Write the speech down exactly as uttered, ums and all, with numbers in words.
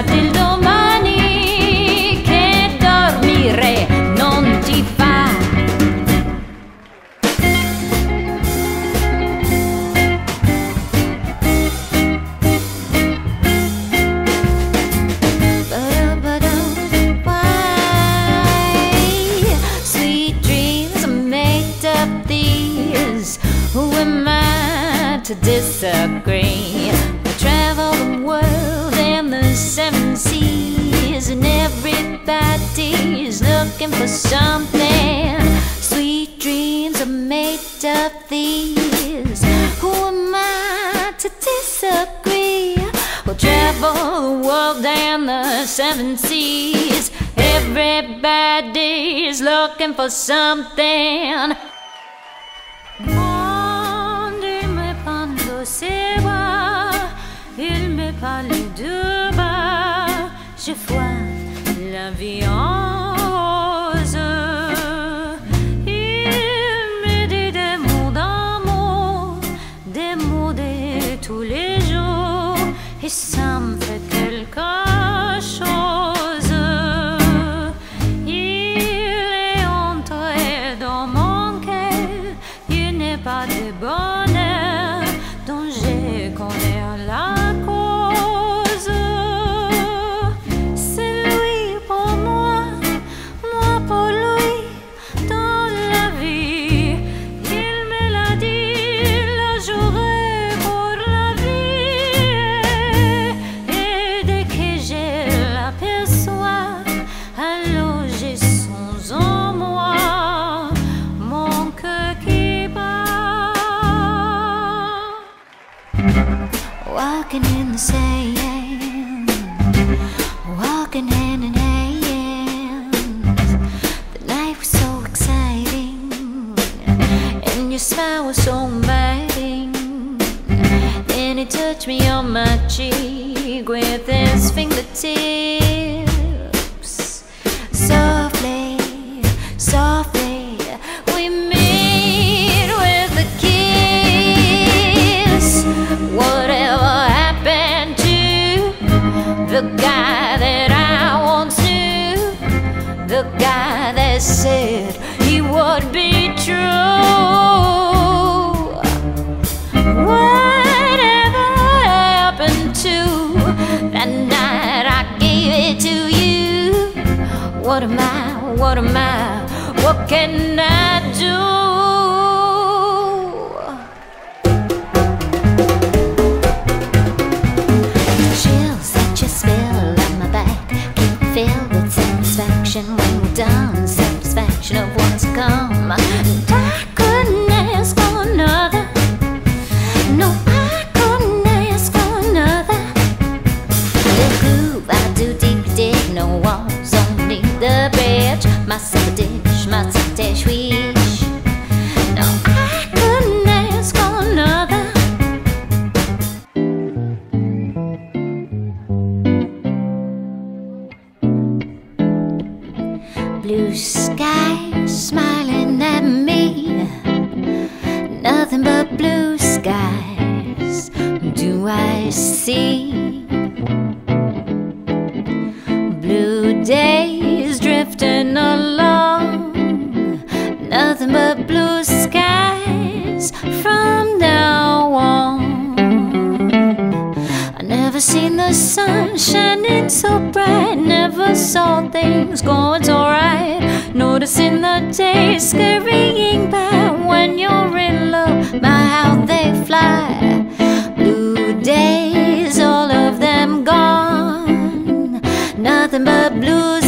del domani che dormire non ti fa. Sweet dreams are made of these. Who am I to disagree? I travel the world and the seven seas, and everybody's looking for something. Sweet dreams are made of these. Who am I to disagree? We'll travel the world and the seven seas. Everybody's looking for something. Ses bras, il me parlait de bas. Je vois la vie en rose. Il me dit des mots d'amour, des mots de tous les jours, et ça me fait quelque chose. Il est entré dans mon cœur, il n'est pas de bonheur dont je connais la cause. C'est lui pour moi, moi pour lui, dans la vie. Il me l'a dit, la jouerai pour la vie. Et dès que je l'aperçois, alors j'ai son en moi, mon cœur qui bat. Walking in the sand, walking hand in hand. The night was so exciting, and your smile was so inviting. Then he touched me on my cheek with his fingertips. Softly, softly, we meet with a kiss. Whatever happened to the guy that I once knew, the guy that said he would be true? Whatever happened to that night I gave it to you? What am I, what am I, what can I do? When we're done, satisfaction of what's to come. And I couldn't ask for another. No, I couldn't ask for another. The groove I do deep dig, no walls, only the bridge. Myself a dish, myself a dish, wish. No, I couldn't ask for another. Blue sky smiling at me, nothing but blue skies do I see. Blue days drifting along, nothing but blue skies from now on. I never seen the sun shining so bright, never saw things going so right. Noticing the days scurrying by when you're in love, my how they fly. Blue days, all of them gone, nothing but blue